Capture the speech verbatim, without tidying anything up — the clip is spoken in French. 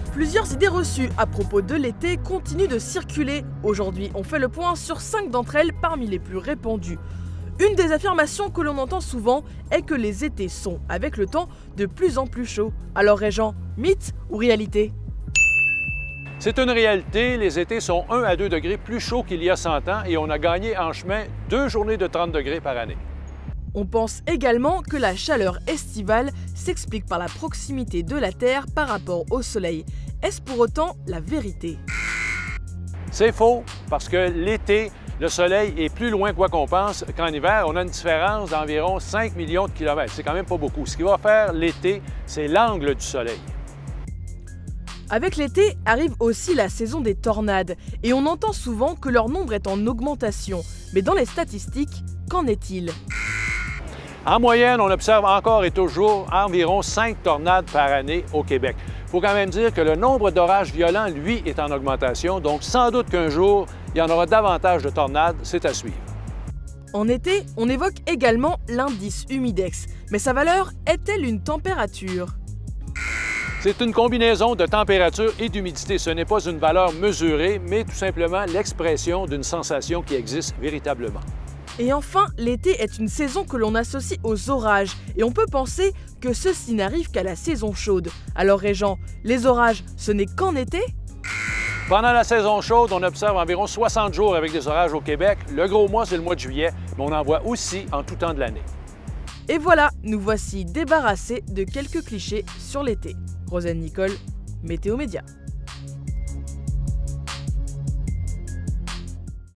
Plusieurs idées reçues à propos de l'été continuent de circuler. Aujourd'hui, on fait le point sur cinq d'entre elles parmi les plus répandues. Une des affirmations que l'on entend souvent est que les étés sont, avec le temps, de plus en plus chauds. Alors Régent, mythe ou réalité? C'est une réalité, les étés sont un à deux degrés plus chauds qu'il y a cent ans et on a gagné en chemin deux journées de trente degrés par année. On pense également que la chaleur estivale s'explique par la proximité de la Terre par rapport au Soleil. Est-ce pour autant la vérité? C'est faux, parce que l'été, le Soleil est plus loin quoi qu'on pense qu'en hiver. On a une différence d'environ cinq millions de kilomètres. C'est quand même pas beaucoup. Ce qui va faire l'été, c'est l'angle du Soleil. Avec l'été arrive aussi la saison des tornades et on entend souvent que leur nombre est en augmentation. Mais dans les statistiques, qu'en est-il? En moyenne, on observe encore et toujours environ cinq tornades par année au Québec. Il faut quand même dire que le nombre d'orages violents, lui, est en augmentation, donc sans doute qu'un jour, il y en aura davantage de tornades, c'est à suivre. En été, on évoque également l'indice humidex, mais sa valeur est-elle une température? C'est une combinaison de température et d'humidité. Ce n'est pas une valeur mesurée, mais tout simplement l'expression d'une sensation qui existe véritablement. Et enfin, l'été est une saison que l'on associe aux orages, et on peut penser que ceci n'arrive qu'à la saison chaude. Alors Régent, les orages, ce n'est qu'en été? Pendant la saison chaude, on observe environ soixante jours avec des orages au Québec. Le gros mois, c'est le mois de juillet, mais on en voit aussi en tout temps de l'année. Et voilà, nous voici débarrassés de quelques clichés sur l'été. Rosanne Nicole, Météo Média.